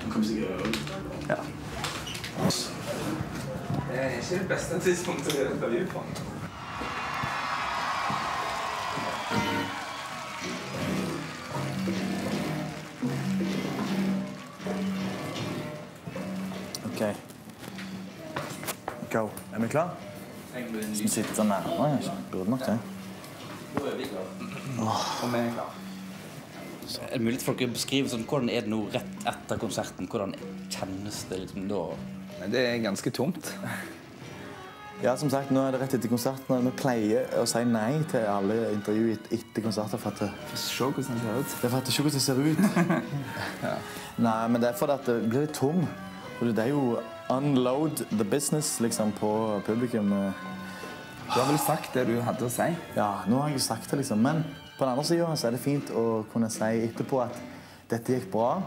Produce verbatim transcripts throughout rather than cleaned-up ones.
Kommer sikkert øl. Ja. Det er ikke det beste tidspunktet å gjøre intervju på. Ok. Go. Er vi klar? Vi sitter nærmere, ikke? Burde nok det. Nå er vi klar. Og vi er klar. Er det mulig for dere å beskrive sånn, hvordan er det nå rett etter konserten? Hvordan kjennes det liksom da? Det er ganske tomt. Ja, som sagt, nå er det rett etter konserten. Vi pleier å si nei til alle intervju etter konserter for at det... For å se hvordan det ser ut. Det er for at det ikke hvordan det ser ut. Ja. Nei, men det er for at det blir litt tom. Det er jo unload the business liksom, på publikum. Du har vel sagt det du hadde å si? Ja, nå har jeg sagt det liksom. Men på den andre siden så er det fint å kunne si etterpå at dette gikk bra.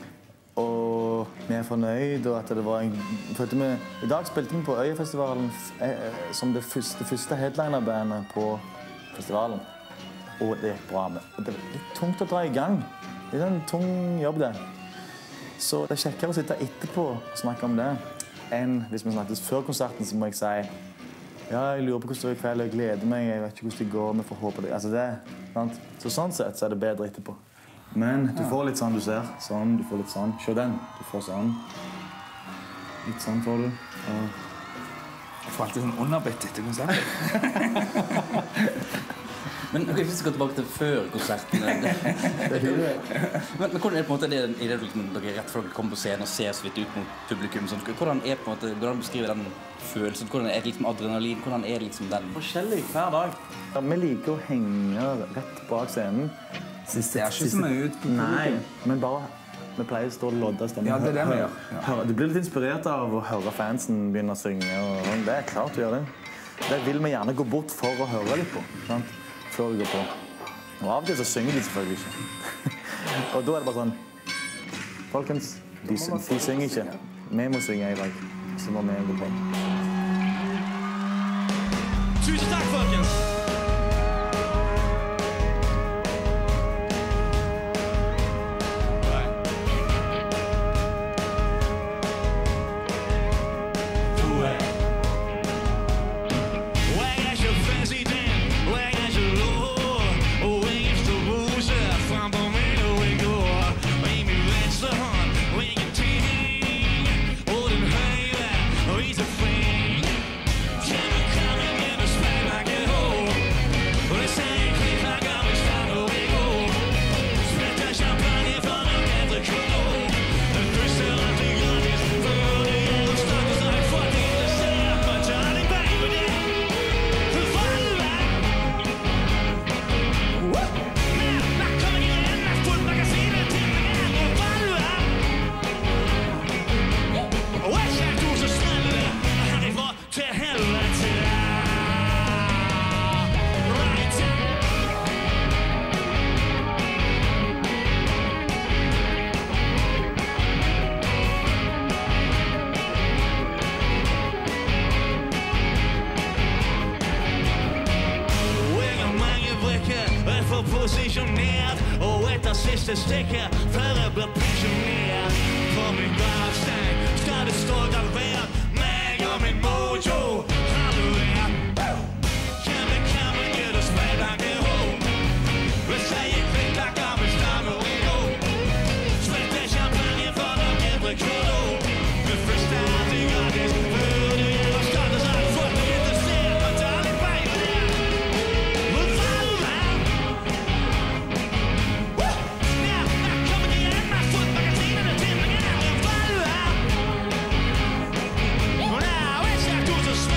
Og vi er fornøyd, og at det var en... Vi, I dag spilte vi på Øyafestivalen som det første, første headliner-bandet på festivalen. Og det gikk bra med. Og det er litt tungt å dra i gang. Det er en tung jobb, det. Så det er kjekkere å sitte etterpå og snakke om det enn hvis vi snakkes før konserten, så må jeg si ja, jeg lurer på hvordan det er i kveld, jeg gleder meg, jeg vet ikke hvordan det går, vi får håpe det. Altså det, sant? Så sånn sett så er det bedre etterpå. Men du får litt sånn du ser. Sånn, du får litt sånn. Se den. Du får sånn. Litt sånn får du. Og... Jeg får alltid sånn underbitt etter konserten. Men ok, hvis vi går tilbake til før konserten. men, men hvordan er det på en måte det, i det dere er rett før dere kommer på scenen og ser så vidt ut mot publikum? Sånn, hvordan er på en måte, hvordan beskriver den følelsen? Hvordan er det liksom adrenalin? Hvordan er det liksom den? Forskjellig hver dag. Ja, vi liker å henge rett bak scenen. Det ser ikke så mye ut på publikum. Nei, men bare vi pleier å stå og lodde stemmen. Ja, det er det vi gjør. Ja. Du blir litt inspirert av å høre fansen begynne å synge. Og det er klart å gjøre det. Det vil vi gjerne gå bort for å høre litt på. Sant? Før vi går på. Og av og til så synger de selvfølgelig ikke. Og da er det bare sånn folkens, de, de synger ikke. Vi må synge i dag. Så må vi gå på. Tusen takk, folkens! Posisjonert, og etter siste stikket før jeg blir pensjonert. På min gravstein skal det stå gravert meg og min mojo. Har du det? Kan det komme gjør det speil i hånd? Hvis jeg gikk litt lagt av min stemme i hånd. Svette champagne for den eldre krono. Men først er det gratis. Før det gjelder skadet så har jeg fått det interessert. Men ta litt bein der. Men hva er det? Just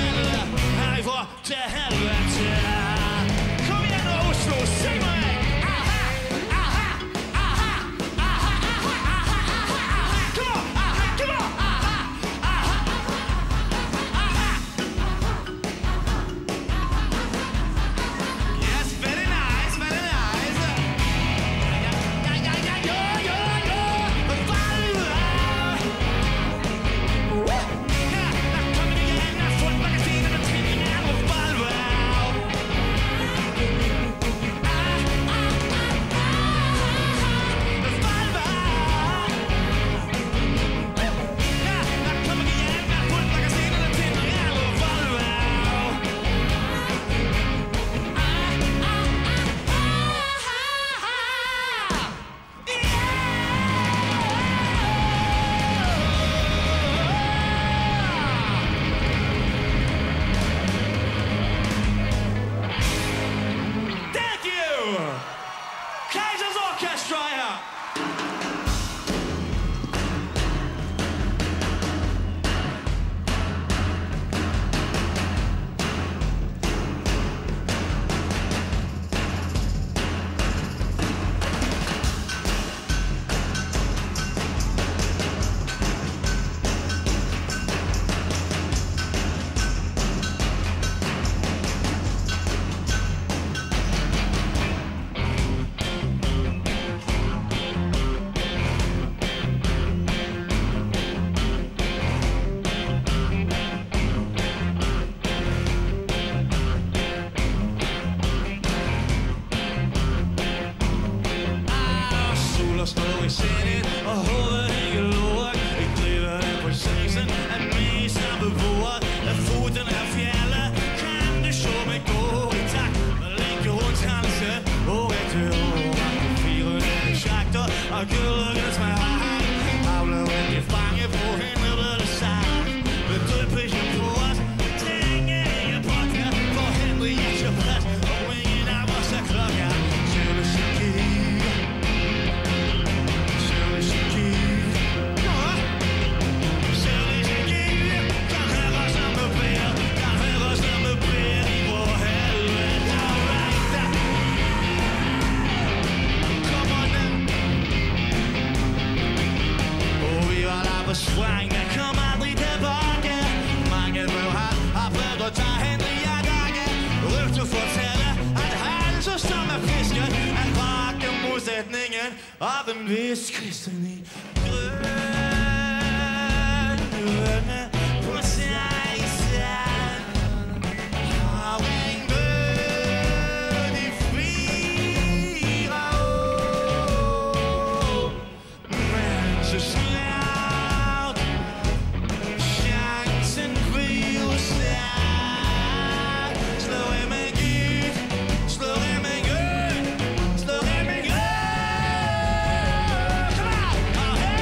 i sindet og hovedet ikke lort. Jeg driver den på chancen af mig som beboer. Af foten af fjellet kan det sjå mig gå i takt. Men længe rundt halse og rigtig år. Fire dage skakter og gyldegens med hej. Havler rundt i fange på hende ved det sagt. Med dødpischen på os, tænker ikke på det. For Henry er så plads, og ingen af os er klokker. Psykologi. Psykologi. Psykologi. Kan høre os om med bære, kan høre os om med bære i vor helvede. Alright. Come on then. Og vi var der på swang, der kom aldrig tilbage. Mange blev hat, har prøvet at tage Henry af dage. Rygte fortælle, at han så som er fisken. Han bakker modsætningen af en vis kristen i grønne processen. Har en bøn i fire år. Men så snart chancen bliver stærk. Slå ham ikke ud, slå ham ikke ud, slå ham ikke ud. Kom on! Og hey!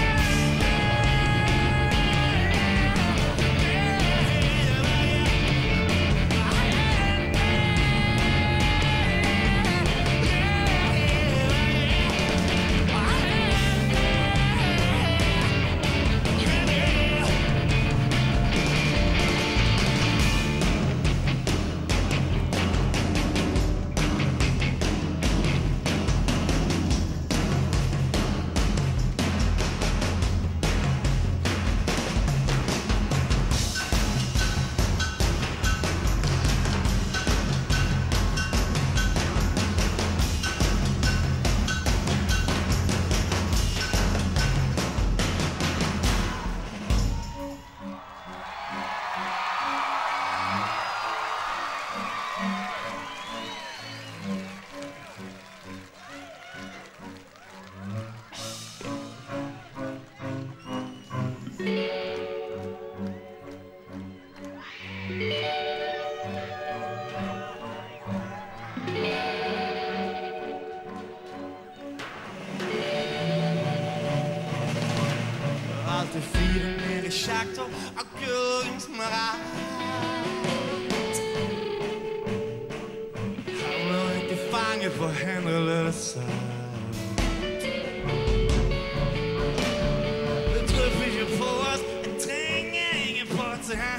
Alt det fire nede i schakter og gyldegens marat. Havner ikke fange for Henry lidt sig. Det drøber ikke på os, en trænger ikke på til ham.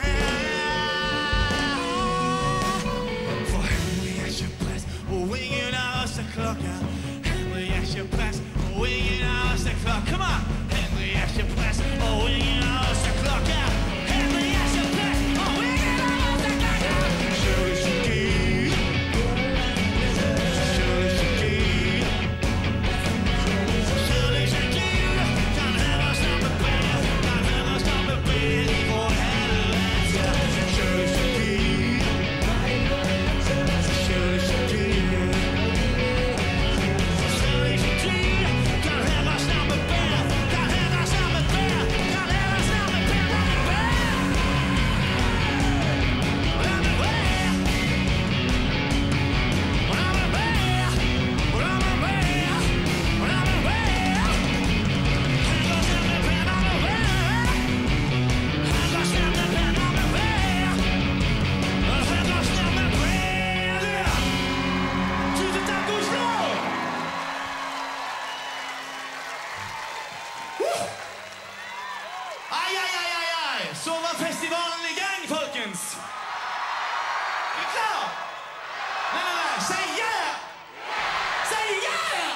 For Henry er så pres, og ingen af os er klokker. Henry er så pres, og ingen af os er klokker. Come on! Henry er så pres, og ingen af os er klokker. Henry er så pres, og ingen af os er klokker. Psykologi. Psykologi. Psykologi. Kan høre os om med bære, kan høre os om med bære i vor helvede. Psykologi. Psykologi. Psykologi. Kan høre os om med bære, kan høre os om med bære, kan høre os om med bære. Aj, aj, aj, aj, aj! Så var festivalen i gang, folkens! Er I klar? Nej, nej, nej! Say yeah! Say yeah!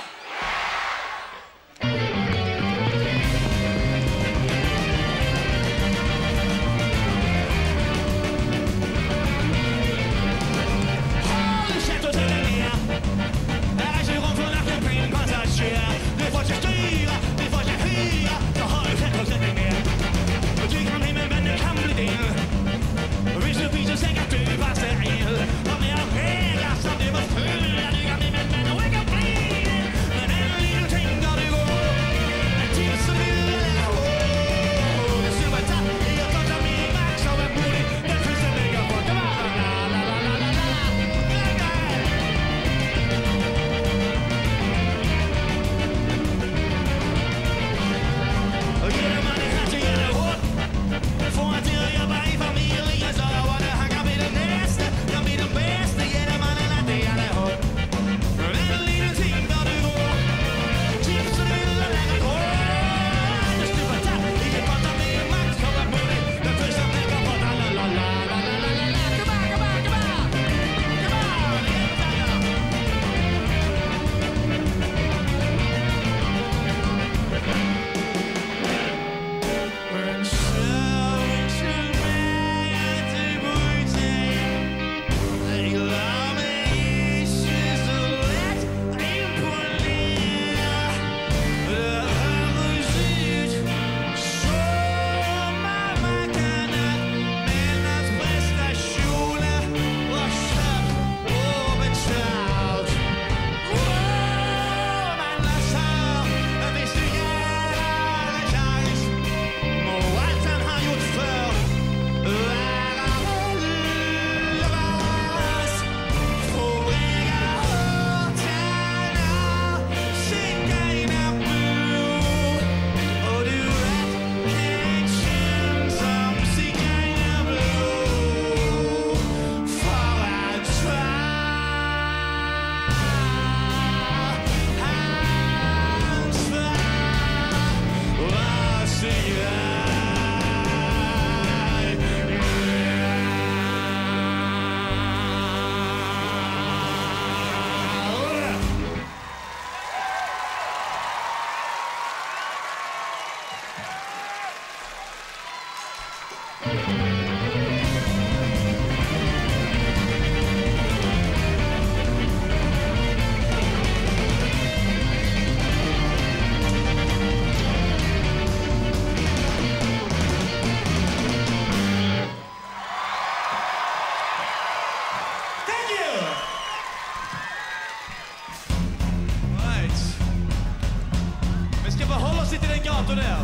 Hold kjeft og tølle ned. Her er ikke rom for hverken penge, passasjer. Vi får ikke styre, vi får ikke hyre. Så hold kjeft og tølle ned. Og du kan himmel, men det kan bli din. sitter i den gata der.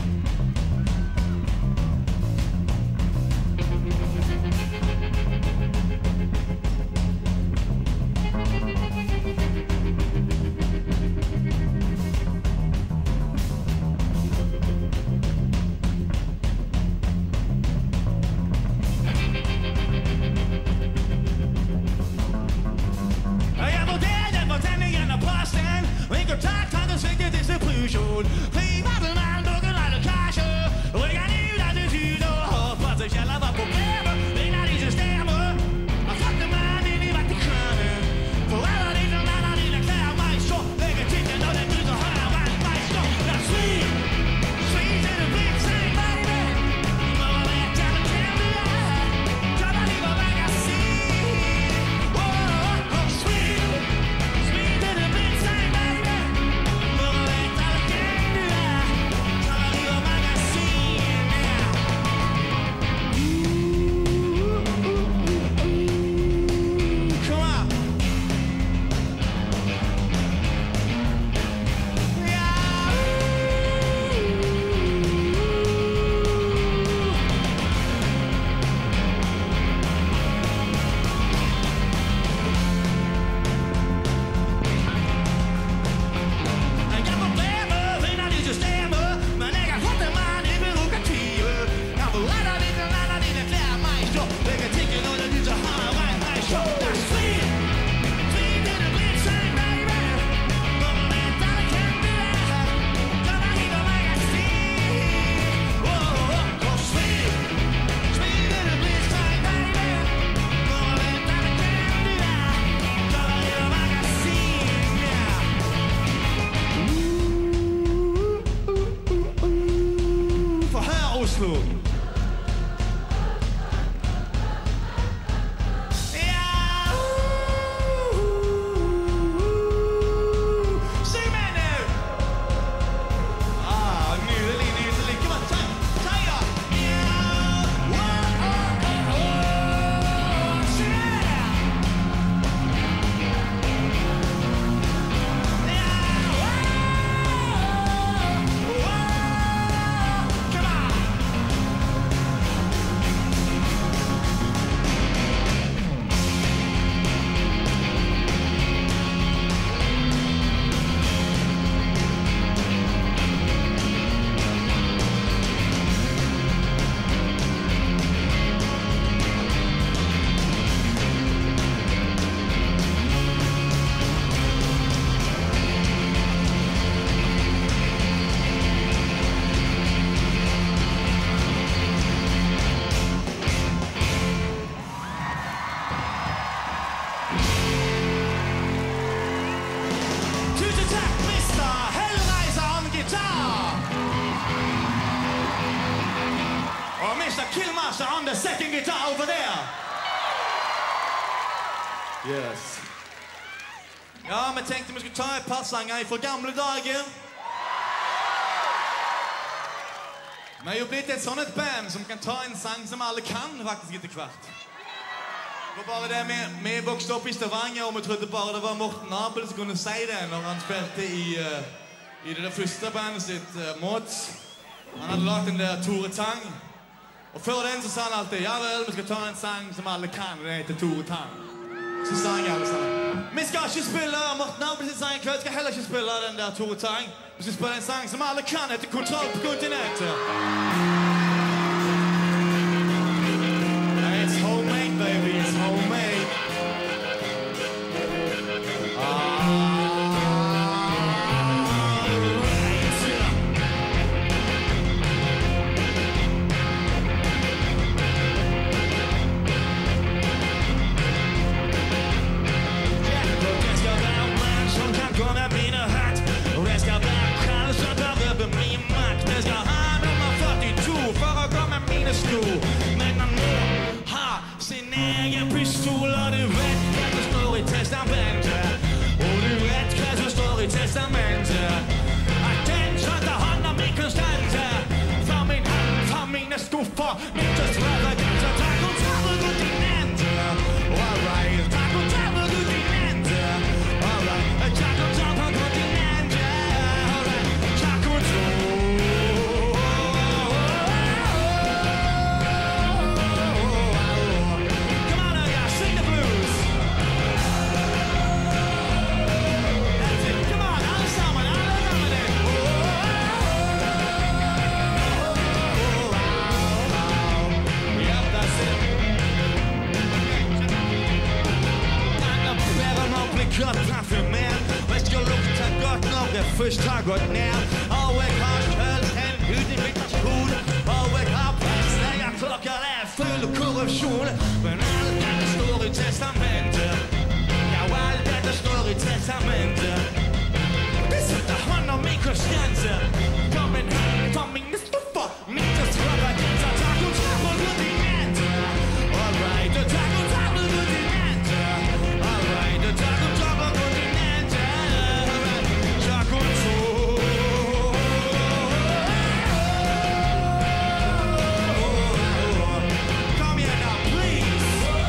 On the second guitar over there. Yes. Ja, vi tenkte vi skulle ta et par sanger fra gamle dager. Vi har jo blitt et sånn et band som kan ta en sang som alle kan faktisk etter hvert. Det var bare det vi, vi vokste opp i Stavanger, og vi trodde bare det var Morten Abel som kunne si det når han spilte i, uh, i det der første bandet sitt, uh, Mods. Han hadde lagt den der Tore Tang. Og før den så sa han alltid, ja vel, vi skal ta en sang som alle kan, og den heter Tore Tang. Så sang jeg alle sammen. Vi skal ikke spille Morten Abel sin sang i kveld, vi skal heller ikke spille den der Tore Tang. Vi skal spille en sang som alle kan, heter Kontroll på kontinentet. It's homemade, baby, it's homemade. Men han må ha sin egen pistol, og du vet hva som står i testamentet. Og du vet hva som står i testamentet. At den satte hånda mi konstante. For min hand, for mine skuffer, mitt og strøve ganske. Ta kontroll på kontinentet. Alright, ta kontroll på kontinentet. Alright, ta kontroll på kontinentet. Alright, ta kontroll. først har gått ned. Og jeg har selv en utinvitasjon. Og jeg har presslegger klokker er full av korrupsjon. Men alt dette står i testamentet. Ja, alt dette står i testamentet. Det setter hånd om min Kristianse. Kom en hånd for min stoffer. Mitt og strømmer til å ta kontroll på kontinentet. All right, ta kontroll på kontinentet. All right, ta kontroll på kontinentet. Ta kontroll. Kom igjen da, please.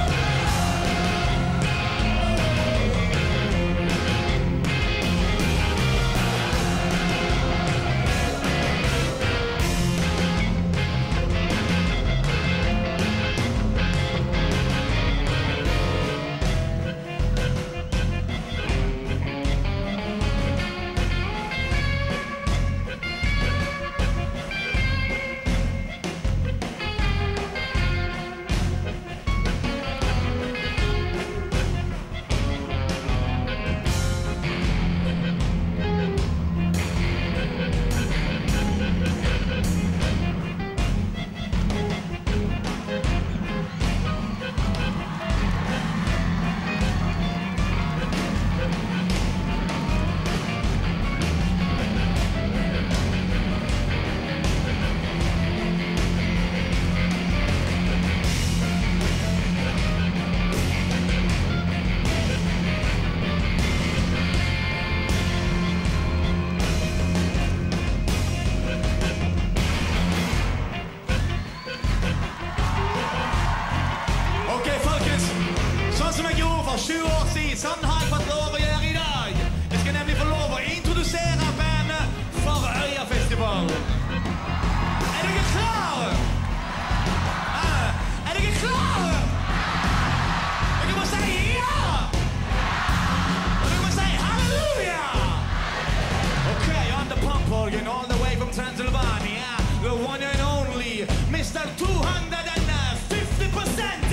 All the way from Transylvania, the one and only Mister two hundred fifty percent.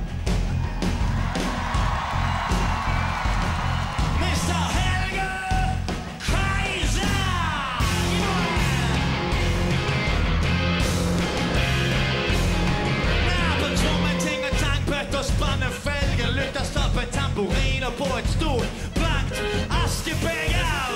Mister Helge Kaiser. Nær på trommeting og tankbøtt og spanne felgen, lytter stoppe tamburiner på et stort, blankt askebeger.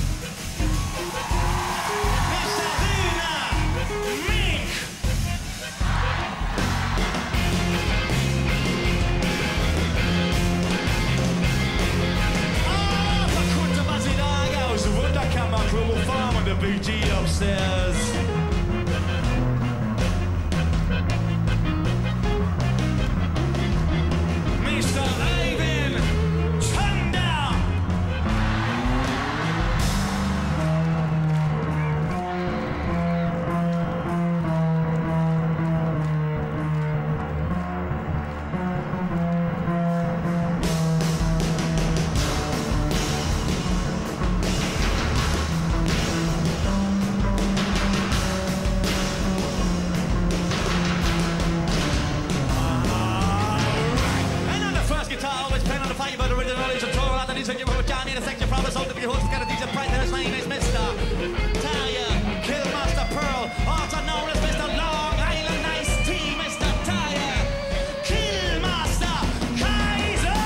Wunderkammer, farm on the big G upstairs. Mister Eivind Thunder. Said you were Johnny, the section promise hold to be host, got a decent price, and his name is Mister Talia, Killmaster Pearl, also known as Mister Long Island Iced Tea, Mister Talia, Killmaster Kaiser!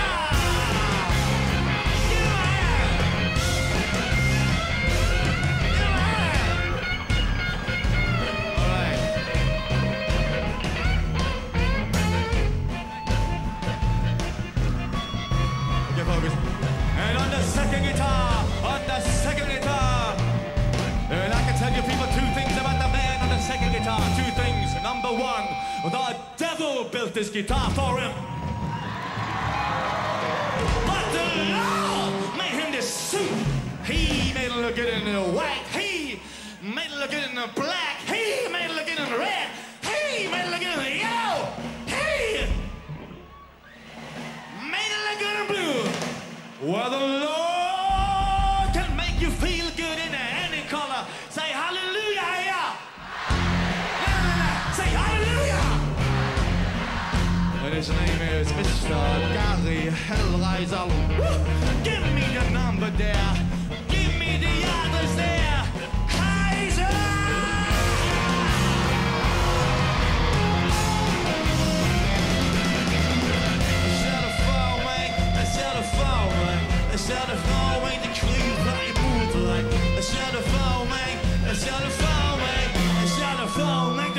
And on the second guitar, on the second guitar, and I can tell you people two things about the man on the second guitar. Two things. Number one, the devil built this guitar for him. But the Lord made him this suit. He made it look good in the white. He made it look good in the black. He made it look good in the red. He made it look good in the yellow. He made it look good in blue. Well, the Lord can make you feel good in any color. Say hallelujah, yeah. Say hallelujah. And his name is Mister Gary Hellraiser. Give me the number there. Give me the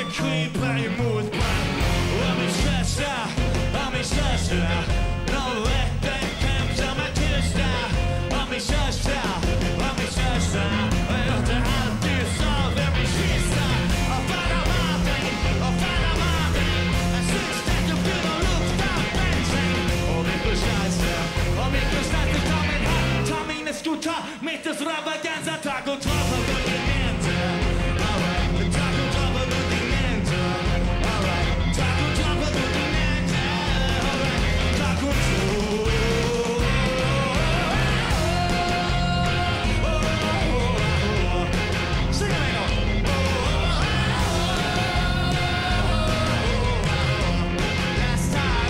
kryper emot brand. Och min största, och min största, när rätten kämpar med tysta. Och min största, och min största, och jag tar alltid så vem min kista. Och falla maten, och falla maten, en sysstät och blir och luktar bensin. Och min största, och min största, ta min hand, ta mina skor, mitt i stravaganza, ta kontroll på kontinenten. All right, ta kontroll på kontinenten. All right, ta kontroll på kontinenten. All right, ta kontroll. Sing it en gång. Last time.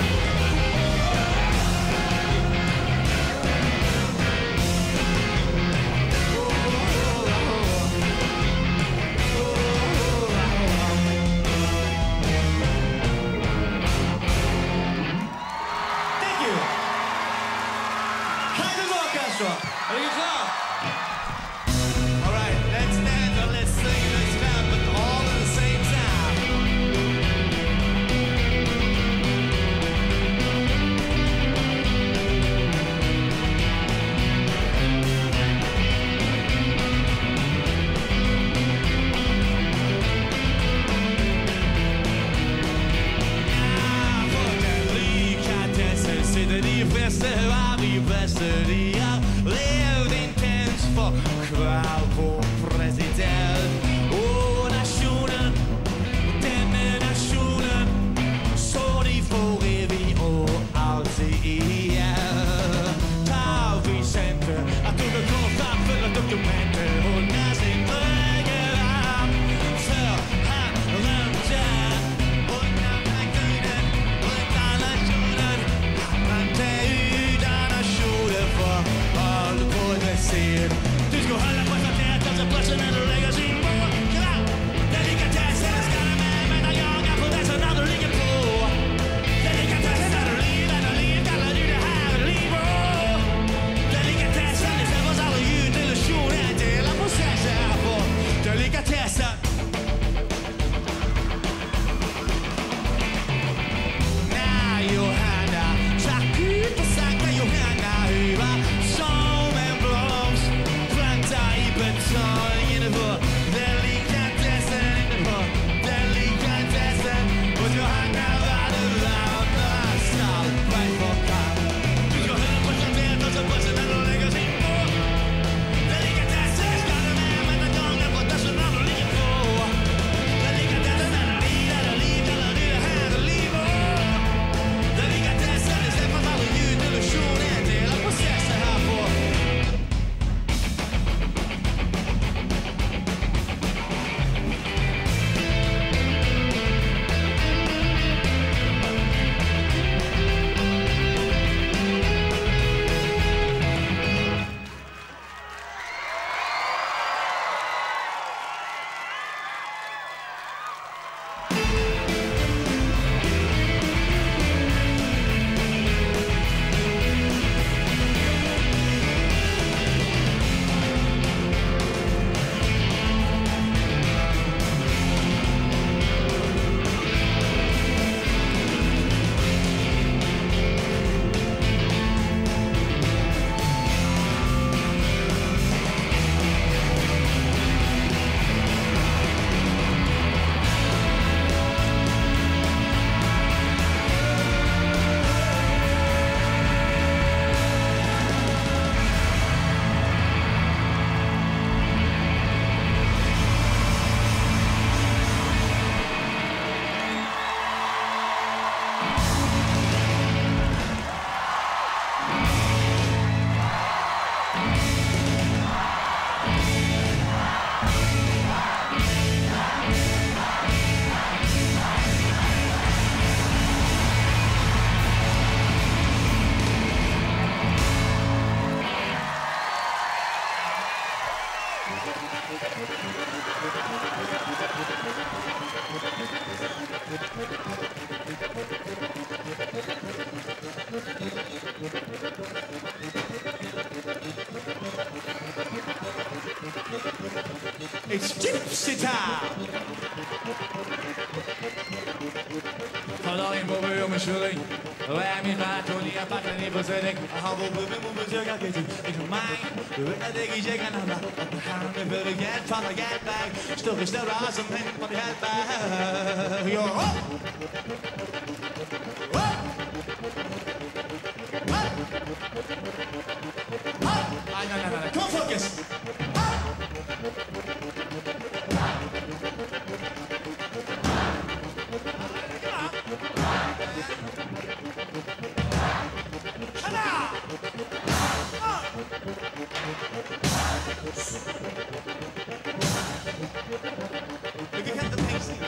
Thank you. High orchestra. Are you klar? All right, let's dance and let's sing, let's clap, but all at the same time. Ja, för delikatessen sitter de flesta av de bästa. De har levt intens för kval på president. Och nationen, denna nationen, så de får evig och alltid igen. Tar vi center att underkomma framför dokumenter och när sin höger arm för han römtar undan nationen, undan nationen. Han tar utan nationen för all på det ser. Du ska hålla på så tätt och så plötsligt när du lägger sin bort. Klar, delikatessen ska du med, men jag jagar på det så när du ligger på. Delikatessen är du liv, är du liv, kallar du det här liv. Delikatessen, det släpper oss aldrig ut, illusionen, en del av processen här på delikatessen. Nej, Johanna, tack ut och sakta Johanna, huva som en blomst, planta i betong innanför delikatessen, innanför delikatessen. Och Johanna var det varma salt, right for kamp. Du ska höra på som vet och så bussen när du lägger sin bort. Delikatessen ska du med, men den gången på dassen när du ligger på. Delikatessen är det liv, är det liv, eller det är här det liv. Delikatessen, det släpper aldrig ut, illusion är en del av processen här på. It's gypsy time. Hallo, in boven om mijn schulling. Wij mijn maat, Tony, en pakken niet voor zin. Ik hou op, ik moet mijn zurk uit. Ik doe mij, doe ik dat ik je zeggen aan de hand. Ik wil ik het van de geld bij. Stuk is stil als een ding van de geld bij. Yo, hop! Hop! Hop! Hop! Nee, nee, nee, nee, kom focus! Hop! Look at the pacing.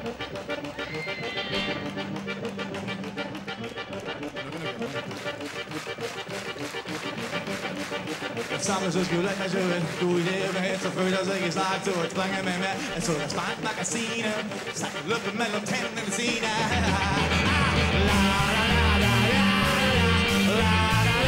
Samen zoals je lekker zo in. Doe je even het zo goed als ik je slaat door het brengen met me. En zo dat spaart magazine. Staat je lukken met een tent in de scene. La la la la la la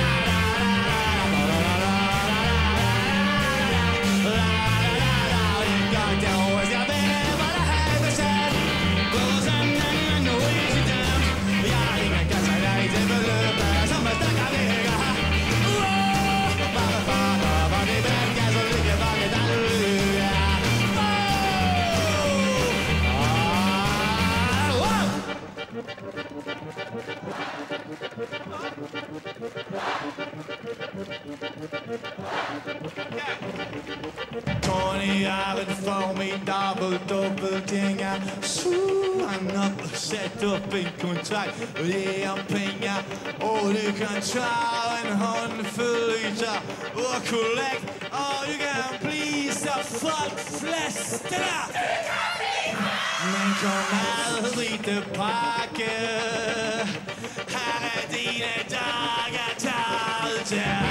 Tony jaar het formidabel dobbeldinger. Soen op, zet op in contract. Leer pengar. Och du kan ta en handfull yta och collect. Oh, you can please folk flesterna. Men kom aldrig tillbaka. Här är dina dagar talda.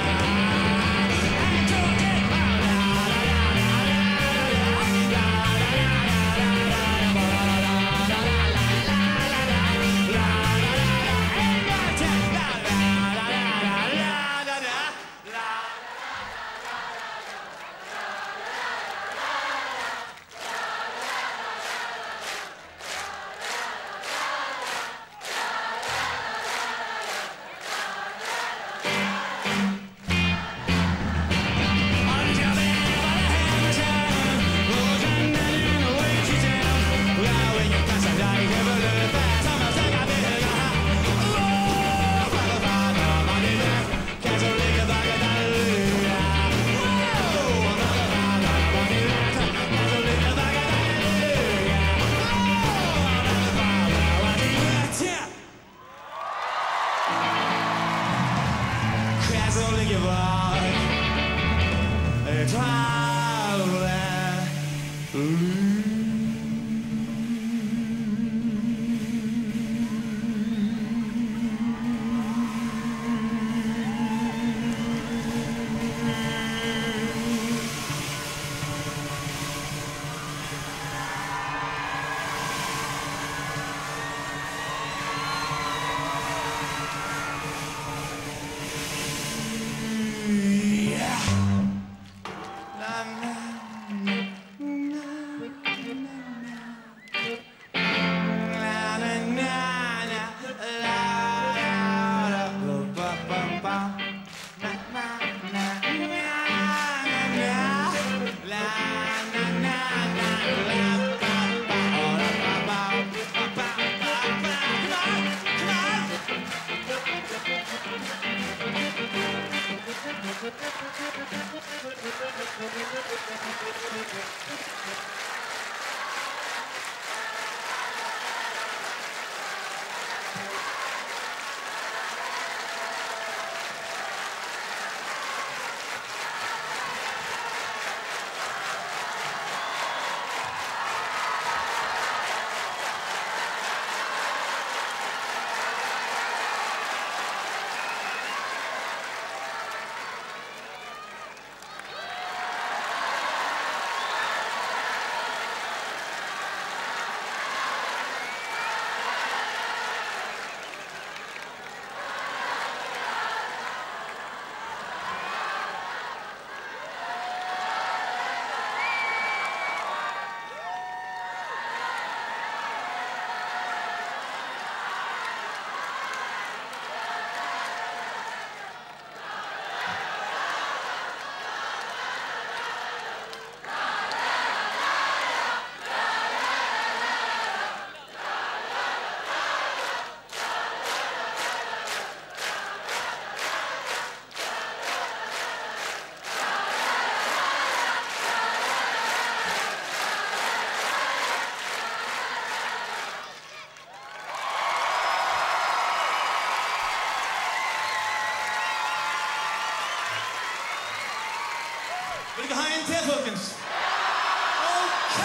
publikums. OK!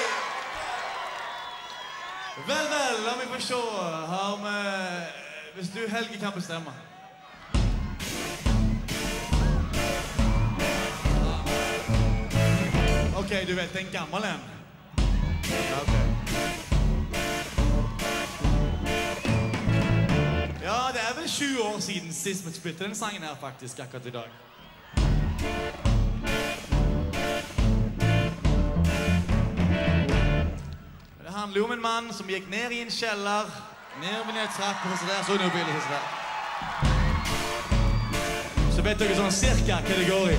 Vel, vel, la meg få se. Har vi... Hvis du, Helge, kan bestemme. OK, du vet, det er en gammel en. Ja, ok. Ja, det er vel tjue år siden sist vi spilte den sangen her, faktisk, akkurat i dag. Det handler jo om en mann som gikk ned i en kjeller, ned med en trapp, og så der, så noe bildet, så der. Så vet dere sånn cirka hva det går i.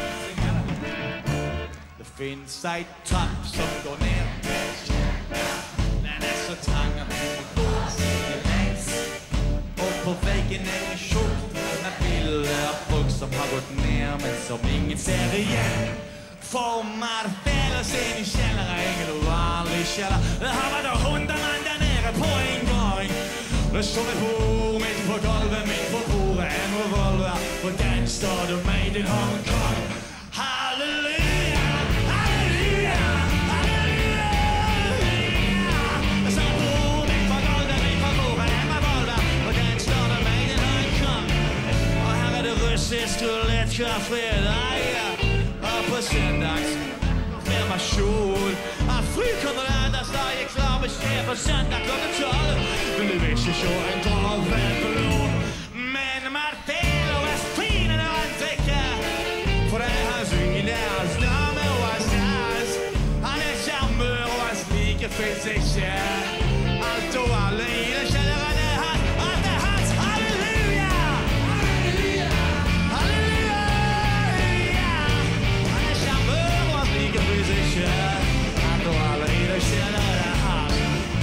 Det finnes ei trapp som går ned med kjeller. Den er så trang at den går siden leis. Og på veggen er en skjorten av bilder av folk som har gått ned, men som ingen ser igjen. Formar fäller sin i källare, ingen vanlig källa. Det har varit hundra man där nere på en gång. Det står ett bord mitt på golvet, mitt på bordet, en revolver. På den står det Made in Hong Kong. Halleluja, halleluja, halleluja. Det står ett bord mitt på golvet, mitt på bordet, en revolver. På den står det Made in Hong Kong. Och här är det russisk roulette-café. På søndags firmasjon. At frikommer enda stadig klar beskjed på søndag klokken tolv. Men du vil ikke se en draven på blod. Men Martello er fin når han drikker. For det er hans yngre, hans dame og hans dans. Han er charmør og hans like finnes ikke. Alt og alle i den kjelleren er hans. Alt er hans. Halleluja! Halleluja! Halleluja! Alt og alle i det kjelleren er hans.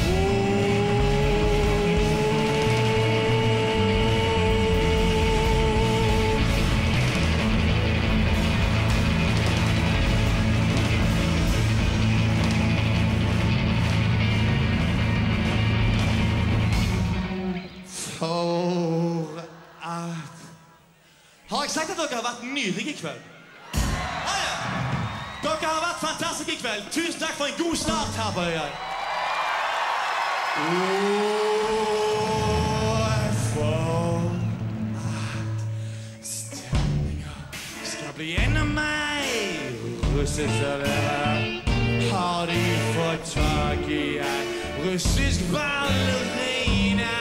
For at... Har jeg sagt at dere har vært nydelige i kveld? Dere har vært fantastiske i kveld. Tusen takk for en god start her på øya. Og for at stemningen skal bli enda meg. Russisk er dere. Har de fått tak i en russisk ballerina?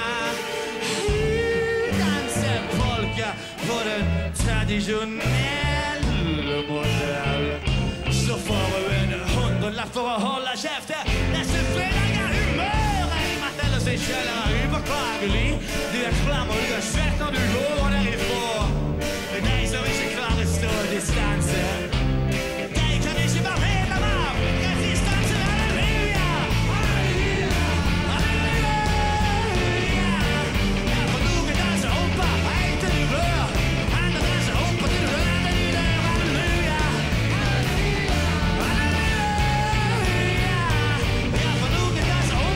Danser polka på den tradisjonelle modellen. Så får vi en hundrelapp for å holde kjeftet. Neste fredag er humøret i Martello sin kjeller er upåklagelig. Du er klam og du er svett når du går derifra. Det er deg som ikke klarer stå distanse. Deg kan ikke være medlem av resistanse. Halleluja! Halleluja! Halleluja! Ja, for noen danser oppe, hei til du rør. Andre danser oppe til du rør. Halleluja!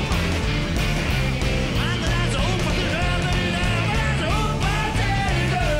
Andre danser oppe til du rør.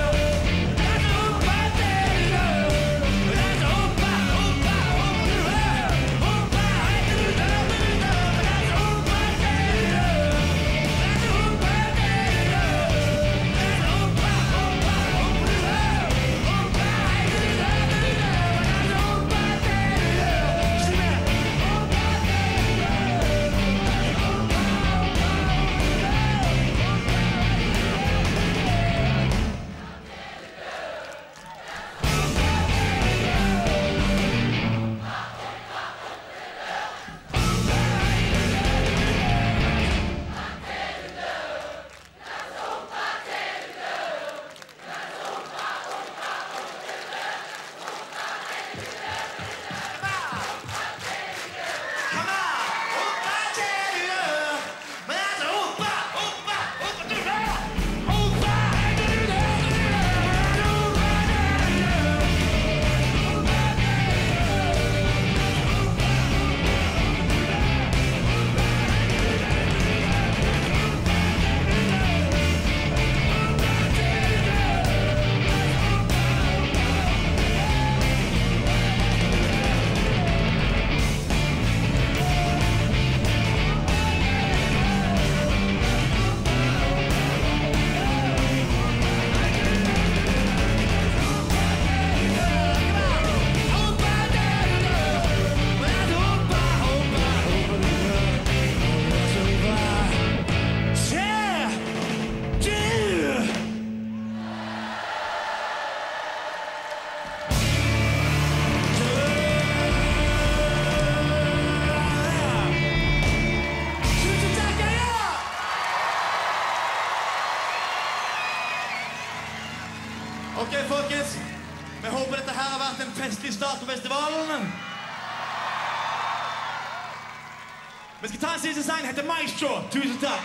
vært en festlig start på festivalen. Vi skal ta en siste sang, heter Maestro. Tusen takk.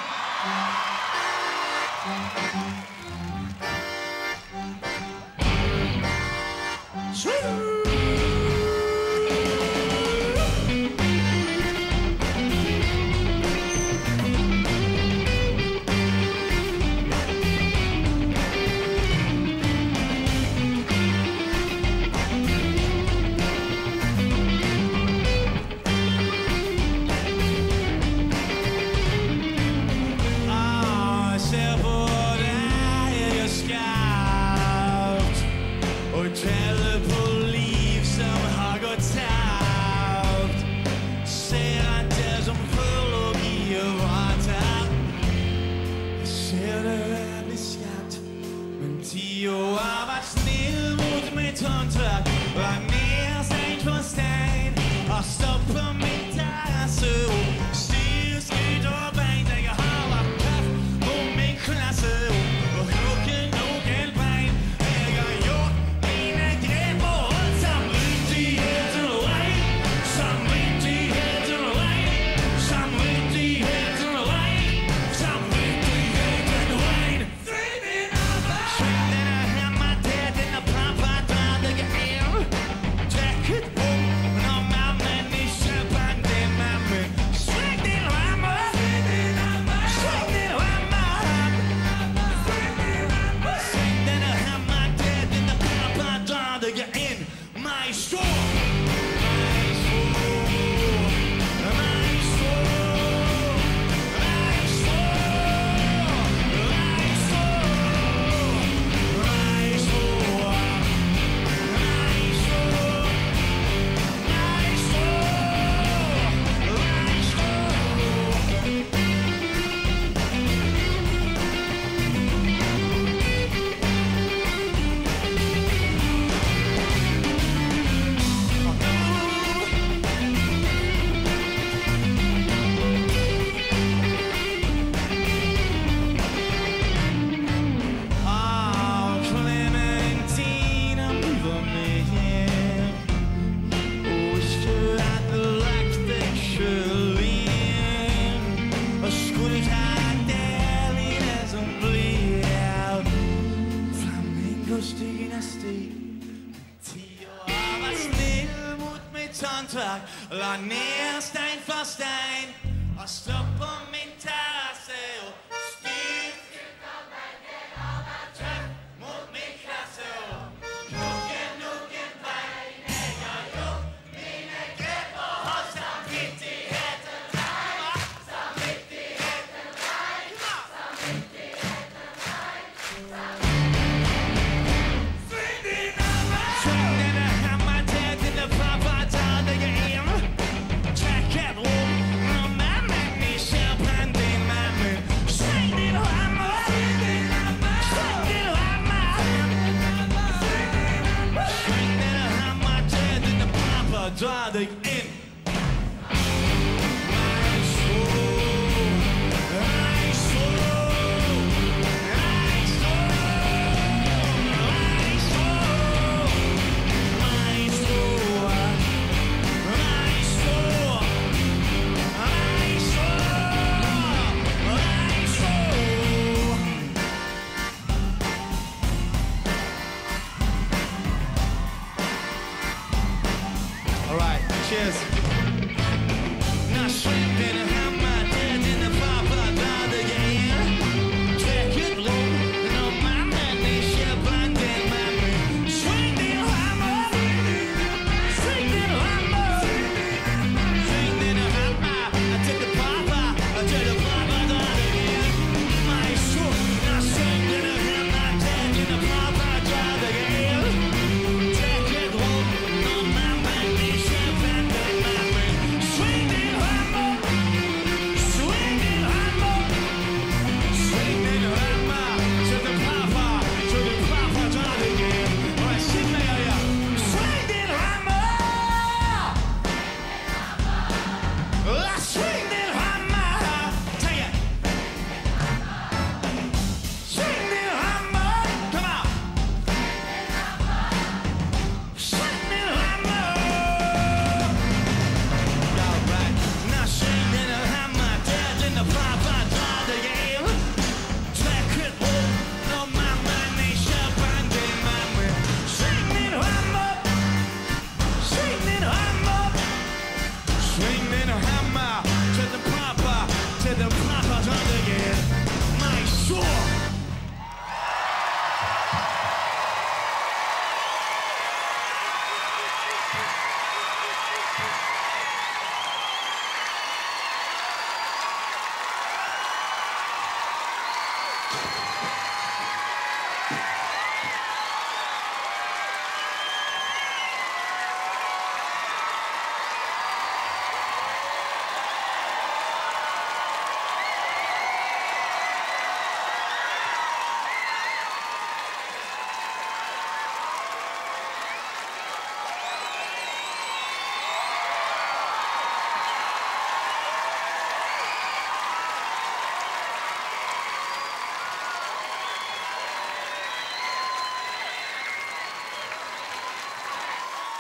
La ned stein for stein og slå på min terrasse og styr tøft mot min klasse og nukken, nukken bein. Jeg har gjort mine grep og har samvittigheten rein. Samvittigheten rein. Samvittigheten rein. Sving din arme. Sving denne hammer til denne pappa. Check it, oh, no, man, man, me, champagne, man, man.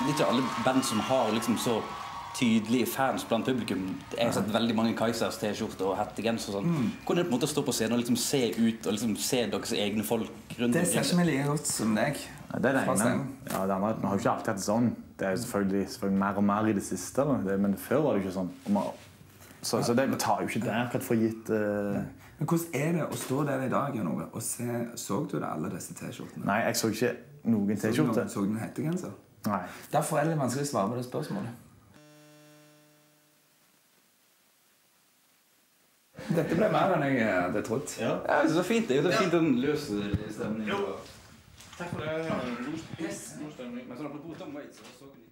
det er ikke alle band som har liksom så tydelige fans blant publikum. Jeg har sett veldig mange Kaizers T-skjorter og hettegenser og sånn. Mm. Hvordan er det på en måte å stå på scenen og liksom se ut og liksom se deres egne folk rundt? Det ser ikke meg like godt som deg. Ja, det er det ene. Ja, det andre, vi har jo ikke alltid hatt sånn. Det er jo selvfølgelig, selvfølgelig mer og mer i det siste, det, men før var det jo ikke sånn. Så, så det tar jo ikke det akkurat for gitt. Uh... Men hvordan er det å stå der i dag, Jan Ove, og se, så du det alle disse T-skjortene? Nei, jeg så ikke noen T-skjorte. Så du en hettegenser? Nei. Derfor er det vanskelig å svare på det spørsmålet. Dette ble mer enn jeg hadde trodd. Ja, ja det er så fint. Det er jo så fint den løse stemningen. Takk for det. Yes. Men sånn, apropos Tom Waits, så så